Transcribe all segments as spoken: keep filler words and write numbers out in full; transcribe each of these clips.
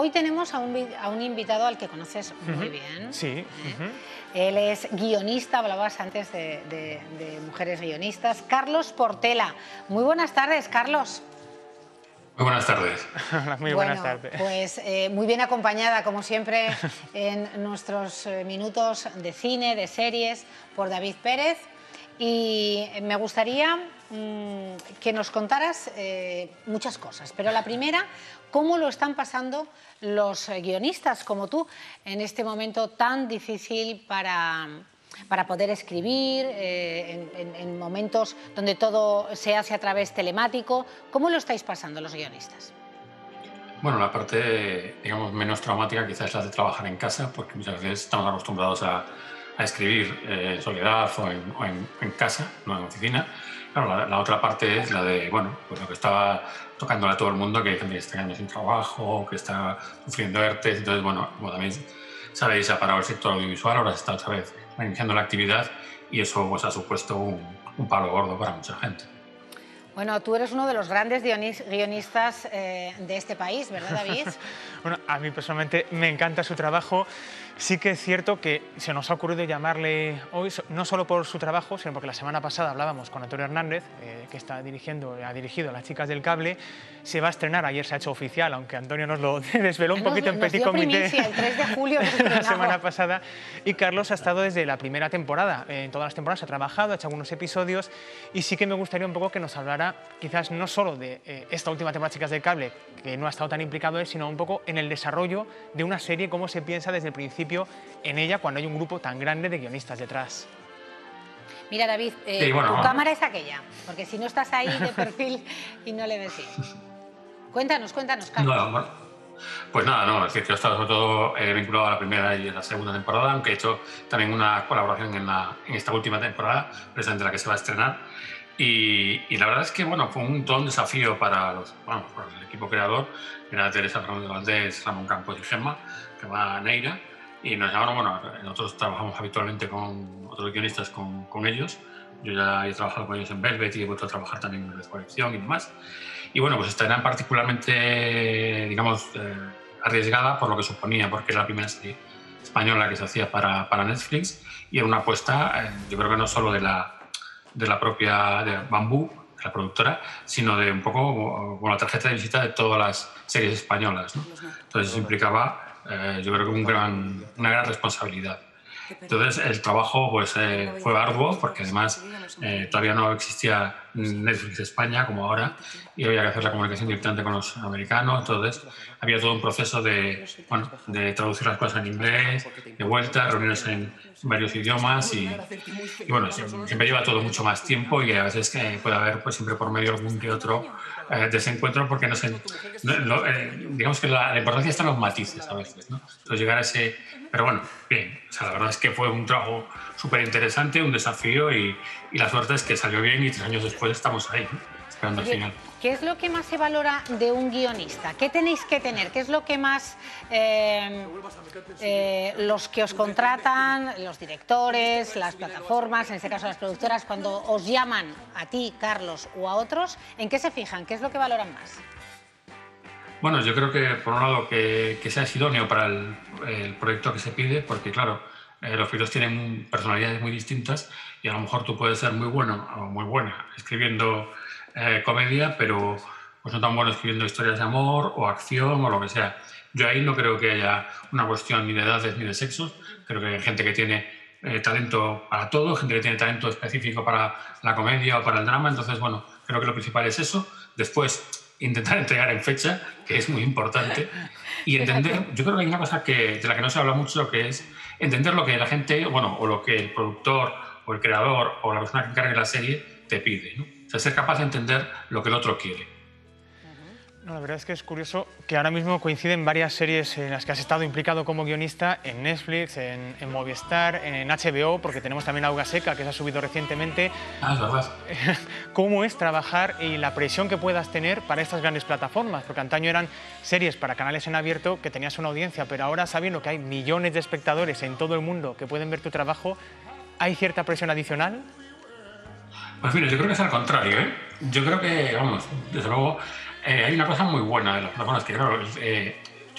hoy tenemos a un, a un invitado al que conoces muy Uh-huh. bien. Sí. ¿eh? Uh-huh. Él es guionista, hablabas antes de, de, de mujeres guionistas. Carlos Portela. Muy buenas tardes, Carlos. Muy buenas tardes. Muy bueno, buenas tardes. Pues eh, muy bien acompañada, como siempre, en nuestros eh, minutos de cine, de series, por David Pérez. Y me gustaría mmm, que nos contaras eh, muchas cosas. Pero la primera, ¿cómo lo están pasando los guionistas como tú en este momento tan difícil para, para poder escribir, eh, en, en, en momentos donde todo se hace a través telemático? ¿Cómo lo estáis pasando los guionistas? Bueno, la parte, digamos, menos traumática quizás es la de trabajar en casa, porque muchas veces estamos acostumbrados a, a escribir en eh, soledad o, en, o en, en casa, no en oficina. Claro, la, la otra parte es la de, bueno, pues lo que estaba tocándole a todo el mundo, que hay gente que está quedando sin trabajo, que está sufriendo ERTES. Entonces, bueno, como también sabéis, ha parado el sector audiovisual, ahora se está otra vez reiniciando la actividad y eso pues ha supuesto un, un palo gordo para mucha gente. Bueno, tú eres uno de los grandes guionistas eh, de este país, ¿verdad, David? Bueno, a mí personalmente me encanta su trabajo. Sí que es cierto que se nos ha ocurrido llamarle hoy, no solo por su trabajo, sino porque la semana pasada hablábamos con Antonio Hernández, eh, que está dirigiendo, ha dirigido a Las chicas del cable. Se va a estrenar, ayer se ha hecho oficial, aunque Antonio nos lo desveló un nos, poquito en nos Petit dio Comité primicia, el tres de julio la semana pasada. Y Carlos ha estado desde la primera temporada. Eh, en todas las temporadas ha trabajado, ha hecho algunos episodios y sí que me gustaría un poco que nos hablara quizás no solo de eh, esta última temporada de Chicas del Cable, que no ha estado tan implicado él, sino un poco en el desarrollo de una serie, cómo se piensa desde el principio en ella cuando hay un grupo tan grande de guionistas detrás. Mira, David, eh, sí, bueno, tu cámara es aquella, porque si no estás ahí de perfil y no le decís. Cuéntanos, cuéntanos, Carlos. No, bueno, pues nada, no, es decir, yo he estado sobre todo eh, vinculado a la primera y a la segunda temporada, aunque he hecho también una colaboración en, la, en esta última temporada, precisamente la que se va a estrenar. Y, y la verdad es que bueno, fue un, todo un desafío para, los, bueno, para el equipo creador. Era Teresa Fernández Valdés, Ramón Campos y Gemma, que va a Neira. Y nos llamaron, bueno, nosotros trabajamos habitualmente con otros guionistas, con, con ellos. Yo ya he trabajado con ellos en Velvet y he vuelto a trabajar también en Descolección y demás. Y bueno, pues esta era particularmente, digamos, eh, arriesgada por lo que suponía, porque era la primera serie española que se hacía para, para Netflix y era una apuesta, eh, yo creo que no solo de la, de la propia de Bambú, de la productora, sino de un poco con la tarjeta de visita de todas las series españolas, ¿no? Entonces eso implicaba, eh, yo creo que un gran, una gran responsabilidad. Entonces el trabajo pues, eh, fue arduo porque además eh, todavía no existía Netflix España como ahora y había que hacer la comunicación directamente con los americanos. Entonces había todo un proceso de, bueno, de traducir las cosas en inglés, de vuelta, reuniones en varios idiomas y, y bueno, siempre lleva todo mucho más tiempo y a veces que puede haber pues, siempre por medio algún que otro eh, desencuentro porque no sé, no, lo, eh, digamos que la, la importancia está en los matices a veces, ¿no? Entonces llegar a ese... Pero bueno, bien, o sea, la verdad es que fue un trabajo súper interesante, un desafío y, y la suerte es que salió bien y tres años después estamos ahí, ¿no? Esperando Oye, al final. ¿qué es lo que más se valora de un guionista? ¿Qué tenéis que tener? ¿Qué es lo que más eh, eh, los que os contratan, los directores, las plataformas, en este caso las productoras, cuando os llaman a ti, Carlos, o a otros, ¿en qué se fijan? ¿Qué es lo que valoran más? Bueno, yo creo que por un lado que, que seas idóneo para el, el proyecto que se pide, porque claro, eh, los pilotos tienen personalidades muy distintas y a lo mejor tú puedes ser muy bueno o muy buena escribiendo eh, comedia, pero pues no tan bueno escribiendo historias de amor o acción o lo que sea. Yo ahí no creo que haya una cuestión ni de edades ni de sexos, creo que hay gente que tiene eh, talento para todo, gente que tiene talento específico para la comedia o para el drama, entonces bueno, creo que lo principal es eso. Después, intentar entregar en fecha, que es muy importante, y entender, yo creo que hay una cosa que, de la que no se habla mucho, que es entender lo que la gente, bueno, o lo que el productor, o el creador, o la persona que encargue la serie te pide, ¿no? O sea, ser capaz de entender lo que el otro quiere. No, la verdad es que es curioso que ahora mismo coinciden varias series en las que has estado implicado como guionista en Netflix, en, en Movistar, en H B O, porque tenemos también Auga Seca, que se ha subido recientemente. Ah, es verdad. ¿Cómo es trabajar y la presión que puedas tener para estas grandes plataformas? Porque antaño eran series para canales en abierto que tenías una audiencia, pero ahora sabiendo que hay millones de espectadores en todo el mundo que pueden ver tu trabajo, ¿hay cierta presión adicional? Pues mira, yo creo que es al contrario, ¿eh? Yo creo que, vamos, desde luego, eh, hay una cosa muy buena de las plataformas que, claro, eh, yo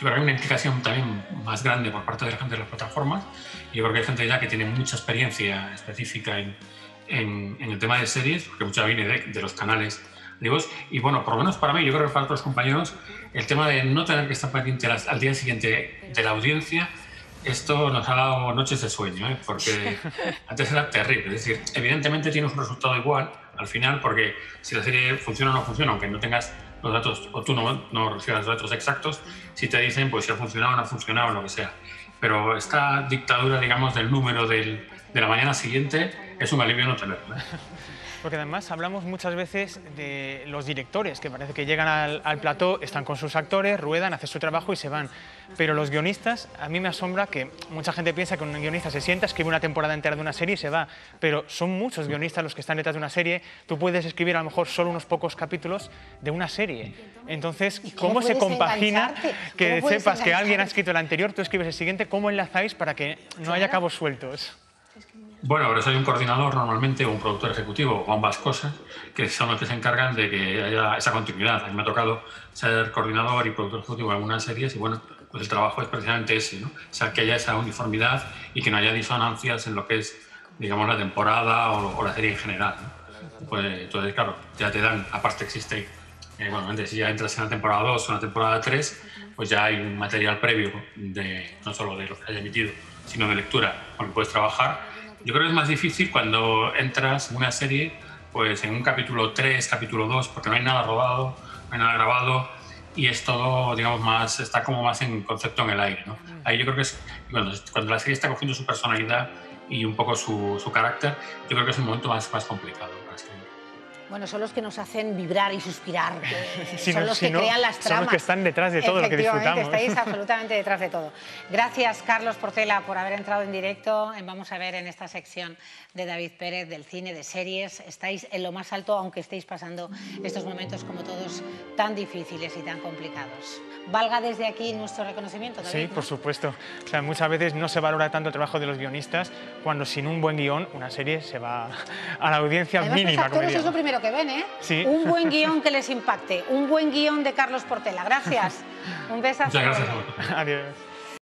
creo que hay una implicación también más grande por parte de la gente de las plataformas. Y yo creo que hay gente ya que tiene mucha experiencia específica en, en, en el tema de series, porque mucha viene de, de los canales. Digo, y bueno, por lo menos para mí, yo creo que para otros compañeros, el tema de no tener que estar pendiente al, al día siguiente de la audiencia, esto nos ha dado noches de sueño, ¿eh? Porque antes era terrible. Es decir, evidentemente tienes un resultado igual al final, porque si la serie funciona o no funciona, aunque no tengas los datos, o tú no, no recibas los datos exactos, si te dicen pues si ha funcionado o no ha funcionado o lo que sea. Pero esta dictadura, digamos, del número del, de la mañana siguiente es un alivio no tenerlo, ¿eh? Porque además hablamos muchas veces de los directores, que parece que llegan al, al plató, están con sus actores, ruedan, hacen su trabajo y se van. Pero los guionistas, a mí me asombra que mucha gente piensa que un guionista se sienta, escribe una temporada entera de una serie y se va. Pero son muchos guionistas los que están detrás de una serie. Tú puedes escribir a lo mejor solo unos pocos capítulos de una serie. Entonces, ¿cómo, ¿cómo se compagina que sepas que alguien ha escrito el anterior, tú escribes el siguiente? ¿Cómo enlazáis para que no claro. haya cabos sueltos? Bueno, por eso hay un coordinador normalmente, o un productor ejecutivo, o ambas cosas, que son los que se encargan de que haya esa continuidad. A mí me ha tocado ser coordinador y productor ejecutivo en algunas series y bueno, pues el trabajo es precisamente ese, ¿no? O sea, que haya esa uniformidad y que no haya disonancias en lo que es, digamos, la temporada o, o la serie en general, ¿no? Pues entonces, claro, ya te dan, aparte existe, eh, bueno, si ya entras en la temporada dos o en la temporada tres, pues ya hay un material previo, de, no solo de lo que haya emitido, sino de lectura con el que puedes trabajar. Yo creo que es más difícil cuando entras en una serie, pues en un capítulo tres, capítulo dos, porque no hay nada rodado, no hay nada grabado y es todo, digamos, más, está como más en concepto en el aire, ¿no? Ahí yo creo que es, cuando, cuando la serie está cogiendo su personalidad y un poco su, su carácter, yo creo que es un momento más, más complicado para escribir. Bueno, son los que nos hacen vibrar y suspirar, que si son no, los si que no, crean las tramas. Son los que están detrás de todo lo que disfrutamos. Estáis absolutamente detrás de todo. Gracias, Carlos Portela, por haber entrado en directo. Vamos a ver en esta sección de David Pérez, del cine, de series. Estáis en lo más alto, aunque estéis pasando estos momentos, como todos, tan difíciles y tan complicados. Valga desde aquí nuestro reconocimiento, David, Sí, ¿no? por supuesto. O sea, muchas veces no se valora tanto el trabajo de los guionistas cuando sin un buen guión una serie se va a la audiencia Además, mínima. Los actores es lo primero que ven, ¿eh? Sí. Un buen guión que les impacte. Un buen guión de Carlos Portela. Gracias. Un besazo. Muchas gracias a vosotros. Adiós.